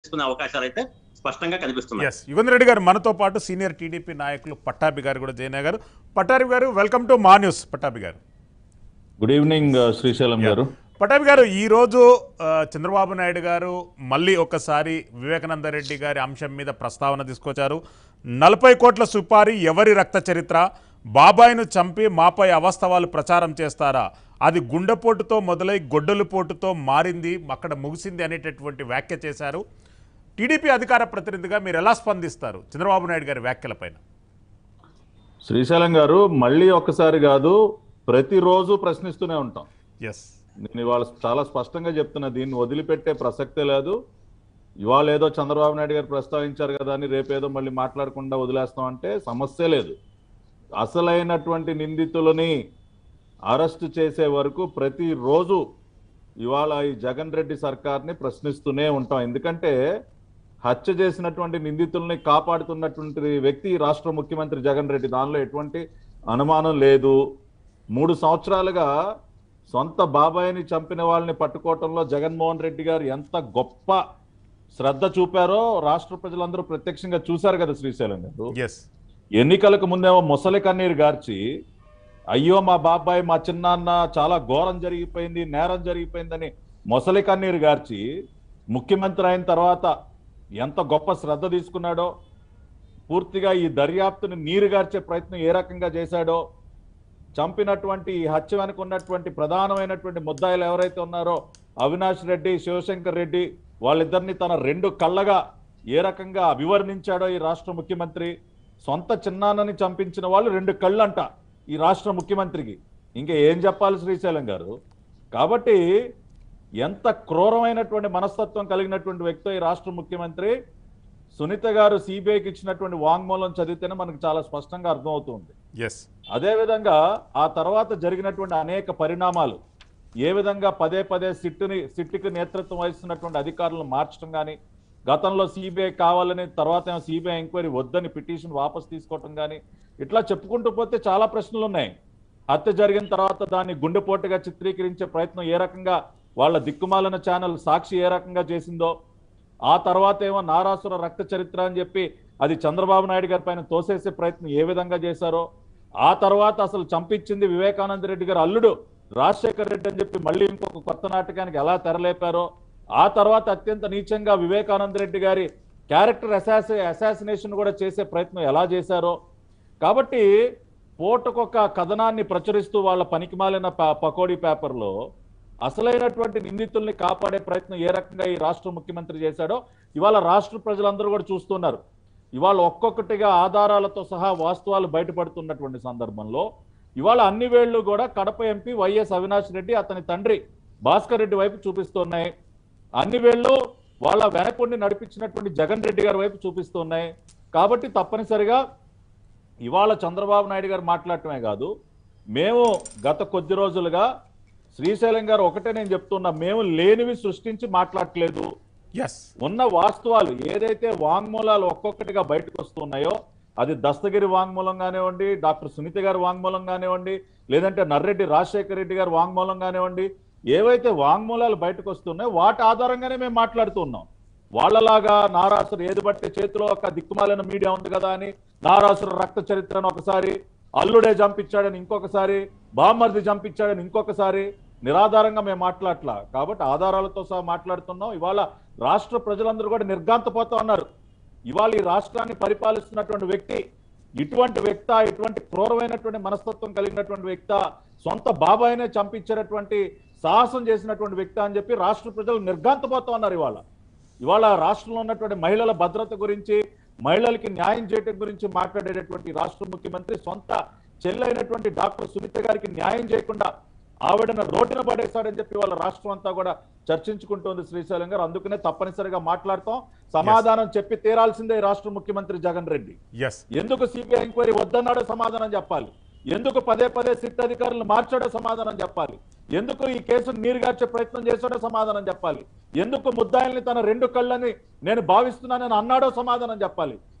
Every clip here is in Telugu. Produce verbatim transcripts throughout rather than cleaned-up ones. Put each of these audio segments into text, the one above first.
చేసుకునే అవకాశాలు అయితే స్పష్టంగా కనిపిస్తున్నాయి. ఎస్ యుగంధర్ రెడ్డి గారు మనతో పాటు సీనియర్ టీడీపీ నాయకులు పట్టాభి గారు కూడా జాయిన్ అయ్యారు. పట్టాభి గారు వెల్కమ్ టు మా news. Pattabhi garu good evening Srisailam గారు. పట్టాభి గారు ఈరోజు చంద్రబాబు నాయుడు గారు మళ్ళీ ఒకసారి వివేకానంద రెడ్డి గారి అంశం మీద ప్రస్తావన తీసుకొచ్చారు. నలభై కోట్ల సుపారీ ఎవరి రక్త చరిత్ర, బాబాయిను చంపి మాపై అవాస్తవాలు ప్రచారం చేస్తారా, అది గుండెపోటుతో మొదలై గొడ్డలు పోటుతో మారింది, అక్కడ ముగిసింది అనేటటువంటి వ్యాఖ్య చేశారు. టీడీపీ అధికార ప్రతినిధిగా మీరు ఎలా స్పందిస్తారు చంద్రబాబు నాయుడు గారి వ్యాఖ్యలపైన? శ్రీశైలం గారు, మళ్ళీ ఒక్కసారి కాదు, ప్రతిరోజు ప్రశ్నిస్తూనే ఉంటాం. ఎస్ నేను ఇవాళ చాలా స్పష్టంగా చెప్తున్నా, దీన్ని వదిలిపెట్టే ప్రసక్తే లేదు. ఇవాళ ఏదో చంద్రబాబు నాయుడు గారు ప్రస్తావించారు కదా అని రేపేదో మళ్ళీ మాట్లాడకుండా వదిలేస్తామంటే సమస్య లేదు. అసలైనటువంటి నిందితులని అరెస్ట్ చేసే వరకు ప్రతిరోజు ఇవాళ ఈ జగన్ రెడ్డి సర్కార్ని ప్రశ్నిస్తూనే ఉంటాం. ఎందుకంటే హత్య చేసినటువంటి నిందితుల్ని కాపాడుతున్నటువంటి వ్యక్తి రాష్ట్ర ముఖ్యమంత్రి జగన్ రెడ్డి, దానిలో ఎటువంటి అనుమానం లేదు. మూడు సంవత్సరాలుగా సొంత బాబాయిని చంపిన వాళ్ళని పట్టుకోవటంలో జగన్మోహన్ రెడ్డి గారు ఎంత గొప్ప శ్రద్ధ చూపారో రాష్ట్ర ప్రజలందరూ ప్రత్యక్షంగా చూశారు కదా శ్రీశైలం గారు. ఎన్నికలకు ముందేమో ముసలి కన్నీరు గార్చి, అయ్యో మా బాబాయ్ మా చిన్నాన్న చాలా ఘోరం జరిగిపోయింది, నేరం జరిగిపోయిందని ముసలి కన్నీరు గార్చి, ముఖ్యమంత్రి అయిన తర్వాత ఎంత గొప్ప శ్రద్ధ తీసుకున్నాడో, పూర్తిగా ఈ దర్యాప్తుని నీరు గార్చే ప్రయత్నం ఏ రకంగా చేశాడో, చంపినటువంటి హత్య వెనుక ఉన్నటువంటి ప్రధానమైనటువంటి ముద్దాయిలు ఎవరైతే ఉన్నారో అవినాష్ రెడ్డి, శివశంకర్ రెడ్డి, వాళ్ళిద్దరిని తన రెండు కళ్ళగా ఏ రకంగా అభివర్ణించాడో ఈ రాష్ట్ర ముఖ్యమంత్రి. సొంత చిన్నాన్నని చంపించిన వాళ్ళు రెండు కళ్ళంట ఈ రాష్ట్ర ముఖ్యమంత్రికి. ఇంకా ఏం చెప్పాలి శ్రీశైలం గారు? కాబట్టి ఎంత క్రూరమైనటువంటి మనస్తత్వం కలిగినటువంటి వ్యక్తి ఈ రాష్ట్ర ముఖ్యమంత్రి. సునీత గారు సిబిఐకి ఇచ్చినటువంటి వాంగ్మూలం చదివితేనే మనకు చాలా స్పష్టంగా అర్థమవుతుంది. అదేవిధంగా ఆ తర్వాత జరిగినటువంటి అనేక పరిణామాలు, ఏ విధంగా పదే పదే సిట్టుని సిట్టుకి నేతృత్వం వహిస్తున్నటువంటి అధికారులను మార్చడం కానీ, గతంలో సిబిఐ కావాలని తర్వాత ఏమో సిబిఐ ఎంక్వైరీ వద్దని పిటిషన్ వాపసు తీసుకోవటం కానీ, ఇట్లా చెప్పుకుంటూ పోతే చాలా ప్రశ్నలు ఉన్నాయి. హత్య జరిగిన తర్వాత దాన్ని గుండెపోటుగా చిత్రీకరించే ప్రయత్నం ఏ రకంగా వాళ్ళ దిక్కుమాలిన ఛానల్ సాక్షి ఏ రకంగా చేసిందో, ఆ తర్వాత ఏమో నారాసుర రక్త చరిత్ర అని చెప్పి అది చంద్రబాబు నాయుడు గారి పైన తోసేసే ప్రయత్నం ఏ విధంగా చేశారో, ఆ తర్వాత అసలు చంపించింది వివేకానంద రెడ్డి గారు అల్లుడు రాజశేఖర్ రెడ్డి అని చెప్పి మళ్ళీ ఇంకొక కొత్త నాటకానికి ఎలా తెరలేపారో, ఆ తర్వాత అత్యంత నీచంగా వివేకానంద రెడ్డి గారి క్యారెక్టర్ అసాసి అసాసినేషన్ కూడా చేసే ప్రయత్నం ఎలా చేశారో. కాబట్టి పూటకొక కథనాన్ని ప్రచురిస్తూ వాళ్ళ పనికిమాలిన పకోడీ పేపర్లో అసలైనటువంటి నిందితుల్ని కాపాడే ప్రయత్నం ఏ రకంగా ఈ రాష్ట్ర ముఖ్యమంత్రి చేశాడో ఇవాళ రాష్ట్ర ప్రజలందరూ కూడా చూస్తున్నారు. ఇవాళ ఒక్కొక్కటిగా ఆధారాలతో సహా వాస్తవాలు బయటపడుతున్నటువంటి సందర్భంలో ఇవాళ అన్ని వేళ్లు కూడా కడప ఎంపీ వైఎస్ అవినాష్ రెడ్డి, అతని తండ్రి భాస్కర్ రెడ్డి వైపు చూపిస్తున్నాయి. అన్ని వేళ్లు వాళ్ళ వెనకుండి నడిపించినటువంటి జగన్ రెడ్డి గారి వైపు చూపిస్తున్నాయి. కాబట్టి తప్పనిసరిగా ఇవాళ చంద్రబాబు నాయుడు గారు మాట్లాడటమే కాదు, మేము గత కొద్ది రోజులుగా శ్రీశైలం గారు ఒకటే నేను చెప్తున్నా, మేము లేనివి సృష్టించి మాట్లాడట్లేదు. ఉన్న వాస్తవాలు ఏదైతే వాంగ్మూలాలు ఒక్కొక్కటిగా బయటకు వస్తున్నాయో, అది దస్తగిరి వాంగ్మూలం కానివ్వండి, డాక్టర్ సునీత గారి వాంగ్మూలం కానివ్వండి, లేదంటే నర్రెడ్డి రాజశేఖర రెడ్డి గారి వాంగ్మూలం కానివ్వండి, ఏవైతే వాంగ్మూలాలు బయటకు వస్తున్నాయో వాటి ఆధారంగానే మేము మాట్లాడుతున్నాం. వాళ్ళలాగా నారాసురు ఏది బట్టి చేతిలో ఒక దిక్కుమాలిన మీడియా ఉంది కదా అని నారాసురు రక్త చరిత్రను ఒకసారి, అల్లుడే చంపించాడని ఇంకొకసారి, బామ్మర్ది చంపించాడని ఇంకొకసారి నిరాధారంగా మేము మాట్లాడట్లా. కాబట్టి ఆధారాలతో సహా మాట్లాడుతున్నాం. ఇవాళ రాష్ట్ర ప్రజలందరూ కూడా నిర్ఘాంతపోతా ఉన్నారు. ఇవాళ ఈ రాష్ట్రాన్ని పరిపాలిస్తున్నటువంటి వ్యక్తి ఇటువంటి వ్యక్త, ఇటువంటి క్రూరమైనటువంటి మనస్తత్వం కలిగినటువంటి వ్యక్త, సొంత బాబాయినే చంపించేటటువంటి సాహసం చేసినటువంటి వ్యక్తి అని చెప్పి రాష్ట్ర ప్రజలు నిర్ఘాంతపోతా ఉన్నారు. ఇవాళ ఇవాళ రాష్ట్రంలో ఉన్నటువంటి మహిళల భద్రత గురించి, మహిళలకి న్యాయం చేయడం గురించి మాట్లాడేటటువంటి రాష్ట్ర ముఖ్యమంత్రి సొంత చెల్లైనటువంటి డాక్టర్ సునీత గారికి న్యాయం చేయకుండా ఆవిడను రోడ్డున పడేశాడని చెప్పి వాళ్ళ రాష్ట్రం అంతా కూడా చర్చించుకుంటోంది శ్రీశైలం గారు. అందుకనే తప్పనిసరిగా మాట్లాడతాం, సమాధానం చెప్పి తీరాల్సిందే రాష్ట్ర ముఖ్యమంత్రి జగన్ రెడ్డి. ఎందుకు సిబిఐ ఎంక్వైరీ వద్దన్నాడో సమాధానం చెప్పాలి, ఎందుకు పదే పదే సిట్ అధికారులను మార్చాడో సమాధానం చెప్పాలి, ఎందుకు ఈ కేసును నీరుగార్చే ప్రయత్నం చేశాడో సమాధానం చెప్పాలి, ఎందుకు ముద్దాయిల్ని తన రెండు కళ్ళని నేను భావిస్తున్నానని అన్నాడో సమాధానం చెప్పాలి.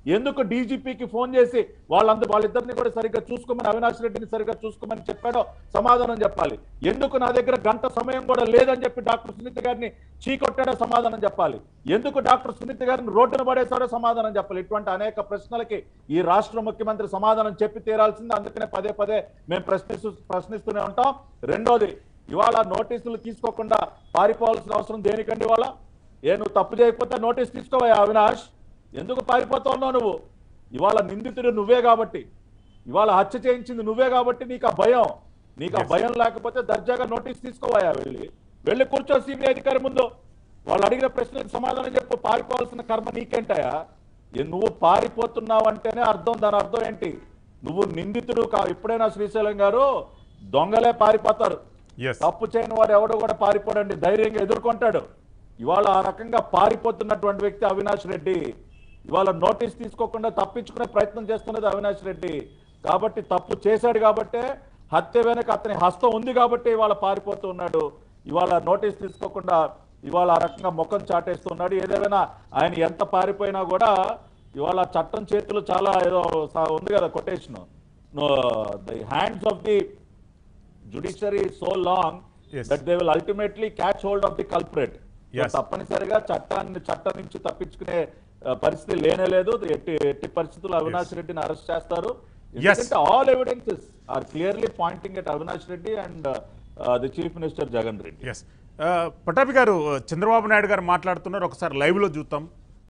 ఎందుకు డీజీపీకి ఫోన్ చేసి వాళ్ళందరూ వాళ్ళిద్దరిని కూడా సరిగ్గా చూసుకోమని, అవినాష్ రెడ్డిని సరిగ్గా చూసుకోమని చెప్పాడో సమాధానం చెప్పాలి. ఎందుకు నా దగ్గర గంట సమయం కూడా లేదని చెప్పి డాక్టర్ సునీత గారిని చీకొట్టాడో సమాధానం చెప్పాలి. ఎందుకు డాక్టర్ సునీత గారిని రోడ్డున పడేశాడో సమాధానం చెప్పాలి. ఇటువంటి అనేక ప్రశ్నలకి ఈ రాష్ట్ర ముఖ్యమంత్రి సమాధానం చెప్పి తీరాల్సింది. అందుకనే పదే పదే మేము ప్రశ్నిస్తూ ప్రశ్నిస్తూనే ఉంటాం. రెండోది, ఇవాళ నోటీసులు తీసుకోకుండా పారిపోవాల్సిన అవసరం దేనికండి? ఇవాళ ఏ నువ్వు తప్పు చేయకపోతే నోటీస్ తీసుకోవా అవినాష్? ఎందుకు పారిపోతున్నావు నువ్వు? ఇవాళ నిందితుడు నువ్వే కాబట్టి, ఇవాళ హత్య చేయించింది నువ్వే కాబట్టి నీకు ఆ భయం. నీకు ఆ భయం లేకపోతే దర్జాగా నోటీస్ తీసుకోవా, వెళ్ళి వెళ్ళి కూర్చో సిబిఐ అధికారి ముందు. వాళ్ళు అడిగిన ప్రశ్నలకు సమాధానం చెప్పు. పారిపోవాల్సిన కర్మ నీకేంటాయా? నువ్వు పారిపోతున్నావు అంటేనే అర్థం, దాని అర్థం ఏంటి? నువ్వు నిందితుడు కా ఎప్పుడైనా శ్రీశైలం గారు దొంగలే పారిపోతారు. తప్పు చేయని వాడు ఎవడో కూడా పారిపోడండి, ధైర్యంగా ఎదుర్కొంటాడు. ఇవాళ ఆ రకంగా పారిపోతున్నటువంటి వ్యక్తి అవినాష్ రెడ్డి. ఇవాళ నోటీస్ తీసుకోకుండా తప్పించుకునే ప్రయత్నం చేస్తున్నది అవినాష్ రెడ్డి. కాబట్టి తప్పు చేశాడు కాబట్టే, హత్య వెనక అతని హస్తం ఉంది కాబట్టి ఇవాళ పారిపోతూ ఉన్నాడు. ఇవాళ నోటీస్ తీసుకోకుండా ఇవాళ ఆ రకంగా ముఖం చాటేస్తున్నాడు. ఏదేమైనా ఆయన ఎంత పారిపోయినా కూడా ఇవాళ చట్టం చేతులు చాలా ఏదో ఉంది కదా quotation, the hands of the judiciary is so long yes. that they will ultimately catch hold of the culprit. yes. తప్పనిసరిగా చట్టాన్ని చట్టం నుంచి తప్పించుకునే పరిస్థితి లేనే లేదు. ఎట్టి ఎట్టి పరిస్థితుల్లో అవినాష్ రెడ్డిని అరెస్ట్ చేస్తారు. ఎందుకంటే all evidences are clearly pointing at Avinash Reddy and the chief minister Jagan Reddy. Pattabhi garu, Chandrababu Naidu గారు మాట్లాడుతున్నారు, ఒకసారి లైవ్ లో చూద్దాం.